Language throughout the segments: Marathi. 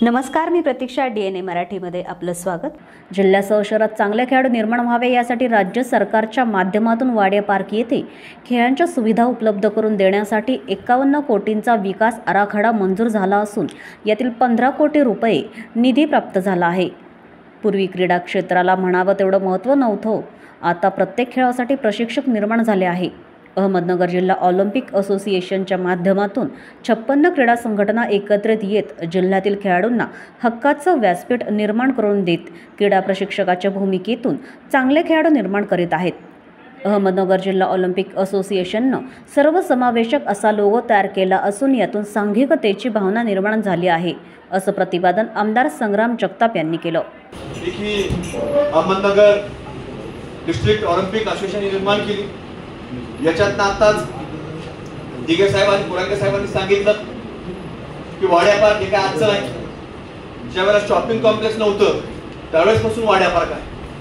नमस्कार, मी प्रतीक्षा. DNA मराठीमध्ये आपलं स्वागत. जिल्ह्यासह शहरात चांगले खेळाडू निर्माण व्हावे यासाठी राज्य सरकारच्या माध्यमातून वाडिया पार्क येथे खेळांच्या सुविधा उपलब्ध करून देण्यासाठी 51 कोटींचा विकास आराखडा मंजूर झाला असून यातील 15 कोटी रुपये निधी प्राप्त झाला आहे. पूर्वी क्रीडा क्षेत्राला म्हणावं तेवढं महत्त्व नव्हतं. आता प्रत्येक खेळासाठी प्रशिक्षक निर्माण झाले आहे. अहमदनगर जिल्हा ऑलिम्पिक असोसिएशनच्या माध्यमातून 56 क्रीडा संघटना एकत्रित येत जिल्ह्यातील खेळाडूंना हक्काचं व्यासपीठ निर्माण करून देत क्रीडा प्रशिक्षकाच्या भूमिकेतून चांगले खेळाडू निर्माण करीत आहेत. अहमदनगर जिल्हा ऑलिम्पिक असोसिएशननं सर्वसमावेशक असा लोगो तयार केला असून यातून सांघिकतेची भावना निर्माण झाली आहे, असं प्रतिपादन आमदार संग्राम जगताप यांनी केलं. अहमदनगर डिस्ट्रिक्ट ऑलिम्पिक असोसिएशन निर्माण केली. याच्यात आताच दिघे साहेबांनी पुरांगे साहेबांनी सांगितलं की वाड्या पार्क हे काय आजचं नाही. ज्यावेळेला शॉपिंग कॉम्प्लेक्स नव्हतं त्यावेळेस पासून वाड्या पार्क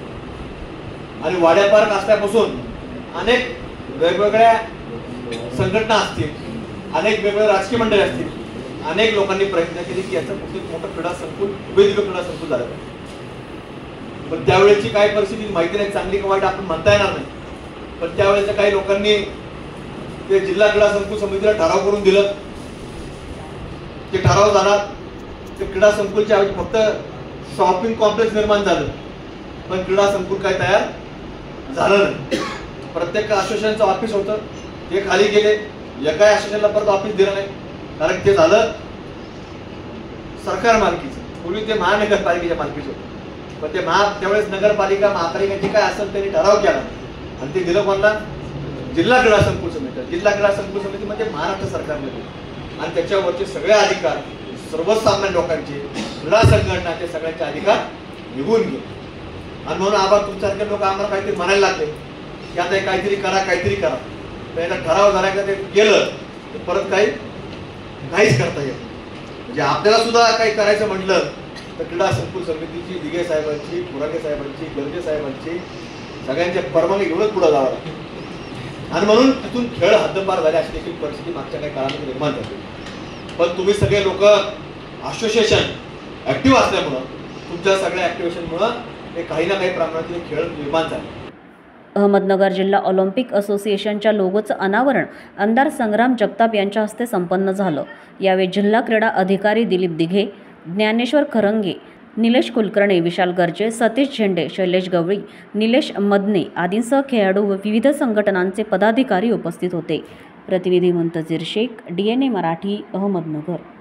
आहे आणि वाड्या पार्क असल्यापासून अनेक वेगवेगळ्या संघटना असतील, अनेक वेगवेगळे राजकीय मंडळी असतील, अनेक लोकांनी प्रयत्न केले की याचं खूप मोठं क्रीडा संकुल, वेगवेगळं क्रीडा संकुल झालं. पण त्यावेळेची काय परिस्थिती माहिती नाही, चांगली का वाईट आपण म्हणता येणार नाही. पण त्यावेळेच्या काही लोकांनी ते जिल्हा क्रीडा संकुल समितीला ठराव करून दिलं. ते ठराव झाला, ते क्रीडा संकुलच्या ऐवजी फक्त शॉपिंग कॉम्प्लेक्स निर्माण झालं, पण क्रीडा संकुल काय तयार झालं नाही. प्रत्येक असोसिएशनचं ऑफिस होतं, ते खाली गेले. एका असोसिएशनला परत ऑफिस दिलं नाही, कारण ते झालं सरकार मालकीचं. पूर्वी ते महानगरपालिकेच्या मालकीचं होतं, पण ते त्यावेळेस नगरपालिका महापालिका जे काय असेल त्यांनी ठराव केला आणि ते दिलं कोणाला? जिल्हा क्रीडा संकुल समिती. जिल्हा क्रीडा संकुल समिती म्हणजे महाराष्ट्र सरकारमध्ये आणि त्याच्यावरचे सगळे अधिकार सर्वसामान्य लोकांचे, क्रीडा संघटनाचे सगळ्यांचे अधिकार निघून गेले. आणि म्हणून आभार तुमच्यासारखे लोक आम्हाला काहीतरी म्हणायला लागले की आता काहीतरी करा, काहीतरी करा. तर ठराव झाला का ते केलं तर परत काहीच करता येत. म्हणजे आपल्याला सुद्धा काही करायचं म्हटलं तर क्रीडा संकुल समितीची, दिघे साहेबांची, पुरांगे साहेबांची, गर्जे साहेबांची सगळ्यांच्या परवानगी घेऊनच पुढे जावं लागतं. आणि म्हणून तिथून खेळ हद्दपार झाले अशी देखील परिस्थिती मागच्या काही काळामध्ये निर्माण झाली. पण तुम्ही सगळे लोक असोसिएशन ऍक्टिव्ह असल्यामुळं, तुमच्या सगळ्या ऍक्टिव्हेशनमुळं हे काही ना काही प्रमाणात खेळ निर्माण झाले. अहमदनगर जिल्हा ऑलिम्पिक असोसिएशनच्या लोगोचं अनावरण आमदार संग्राम जगताप यांच्या हस्ते संपन्न झालं. यावेळी जिल्हा क्रीडा अधिकारी दिलीप दिघे, ज्ञानेश्वर खरंगे, निलेश कुलकर्णी, विशाल गर्जे, सतीश झेंडे, शैलेश गवळी, निलेश मदने आदींसह खेळाडू व विविध संघटनांचे पदाधिकारी उपस्थित होते. प्रतिनिधी मुंतजीर शेख, DNA मराठी, अहमदनगर.